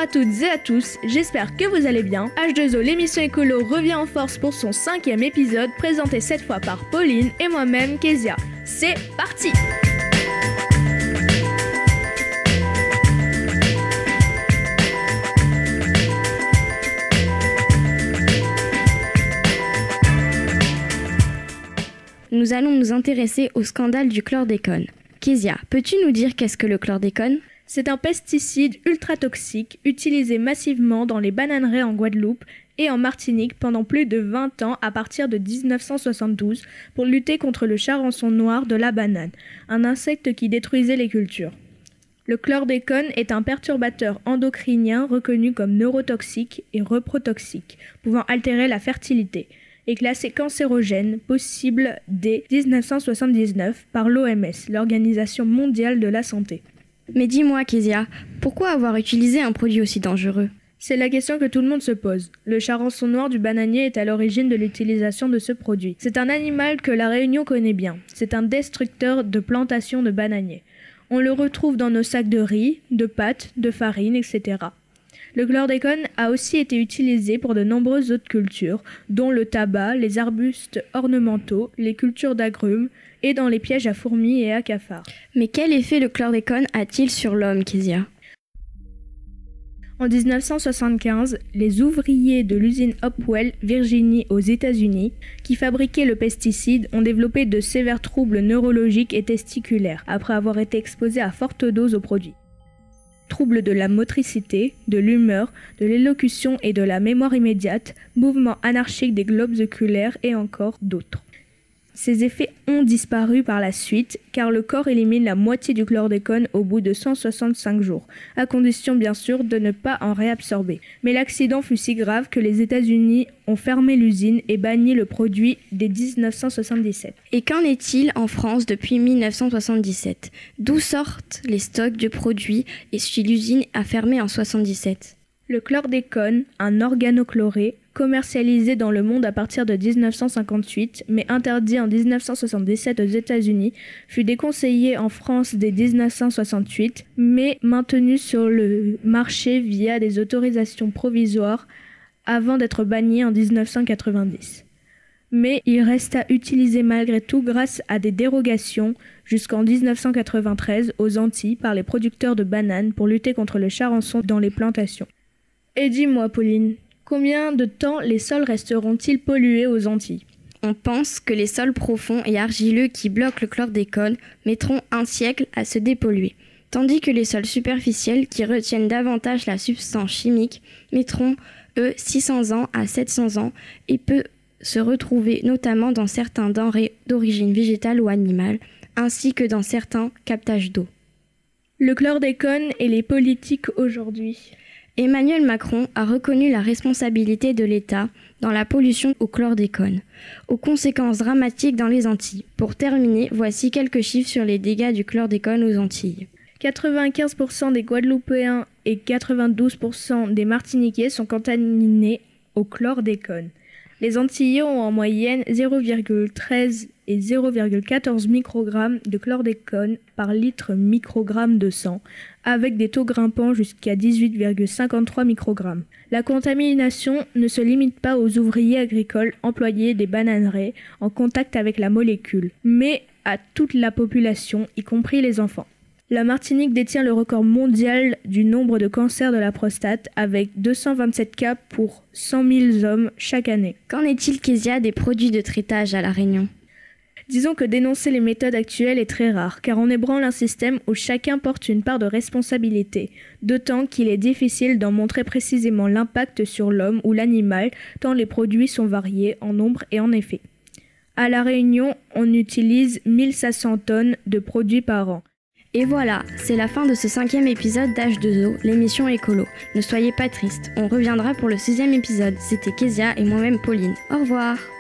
toutes et à tous, j'espère que vous allez bien. H2O, l'émission écolo, revient en force pour son 5e épisode, présenté cette fois par Pauline et moi-même, Kezia. C'est parti! Nous allons nous intéresser au scandale du chlordécone. Kezia, peux-tu nous dire qu'est-ce que le chlordécone ? C'est un pesticide ultra toxique utilisé massivement dans les bananeraies en Guadeloupe et en Martinique pendant plus de 20 ans à partir de 1972 pour lutter contre le charançon noir de la banane, un insecte qui détruisait les cultures. Le chlordécone est un perturbateur endocrinien reconnu comme neurotoxique et reprotoxique, pouvant altérer la fertilité, et classé cancérogène possible dès 1979 par l'OMS, l'Organisation mondiale de la santé. Mais dis-moi, Kezia, pourquoi avoir utilisé un produit aussi dangereux ? C'est la question que tout le monde se pose. Le charançon noir du bananier est à l'origine de l'utilisation de ce produit. C'est un animal que la Réunion connaît bien. C'est un destructeur de plantations de bananiers. On le retrouve dans nos sacs de riz, de pâtes, de farine, etc. Le chlordécone a aussi été utilisé pour de nombreuses autres cultures, dont le tabac, les arbustes ornementaux, les cultures d'agrumes et dans les pièges à fourmis et à cafards. Mais quel effet le chlordécone a-t-il sur l'homme, Kezia ? En 1975, les ouvriers de l'usine Hopewell, Virginie, aux États-Unis, qui fabriquaient le pesticide, ont développé de sévères troubles neurologiques et testiculaires après avoir été exposés à forte dose au produit. Troubles de la motricité, de l'humeur, de l'élocution et de la mémoire immédiate, mouvements anarchiques des globes oculaires et encore d'autres. Ces effets ont disparu par la suite car le corps élimine la moitié du chlordécone au bout de 165 jours, à condition bien sûr de ne pas en réabsorber. Mais l'accident fut si grave que les États-Unis ont fermé l'usine et banni le produit dès 1977. Et qu'en est-il en France depuis 1977 ? D'où sortent les stocks de produits et si l'usine a fermé en 1977 ? Le chlordécone, un organochloré, commercialisé dans le monde à partir de 1958, mais interdit en 1977 aux États-Unis, fut déconseillé en France dès 1968, mais maintenu sur le marché via des autorisations provisoires avant d'être banni en 1990. Mais il resta utilisé malgré tout grâce à des dérogations jusqu'en 1993 aux Antilles par les producteurs de bananes pour lutter contre le charançon dans les plantations. Et dis-moi, Pauline, combien de temps les sols resteront-ils pollués aux Antilles ? On pense que les sols profonds et argileux qui bloquent le chlordécone mettront 1 siècle à se dépolluer, tandis que les sols superficiels qui retiennent davantage la substance chimique mettront, eux, 600 ans à 700 ans et peut se retrouver notamment dans certains denrées d'origine végétale ou animale, ainsi que dans certains captages d'eau. Le chlordécone et les politiques aujourd'hui. Emmanuel Macron a reconnu la responsabilité de l'État dans la pollution au chlordécone, aux conséquences dramatiques dans les Antilles. Pour terminer, voici quelques chiffres sur les dégâts du chlordécone aux Antilles. 95% des Guadeloupéens et 92% des Martiniquais sont contaminés au chlordécone. Les Antillais ont en moyenne 0,13 et 0,14 microgrammes de chlordécone par litre microgramme de sang, avec des taux grimpant jusqu'à 18,53 microgrammes. La contamination ne se limite pas aux ouvriers agricoles employés des bananeraies en contact avec la molécule, mais à toute la population, y compris les enfants. La Martinique détient le record mondial du nombre de cancers de la prostate avec 227 cas pour 100 000 hommes chaque année. Qu'en est-il, Kezia, des produits de traitage à La Réunion ? Disons que dénoncer les méthodes actuelles est très rare, car on ébranle un système où chacun porte une part de responsabilité, d'autant qu'il est difficile d'en montrer précisément l'impact sur l'homme ou l'animal, tant les produits sont variés en nombre et en effet. À La Réunion, on utilise 1500 tonnes de produits par an. Et voilà, c'est la fin de ce 5e épisode d'H2O, l'émission écolo. Ne soyez pas tristes, on reviendra pour le 6e épisode. C'était Kezia et moi-même Pauline. Au revoir.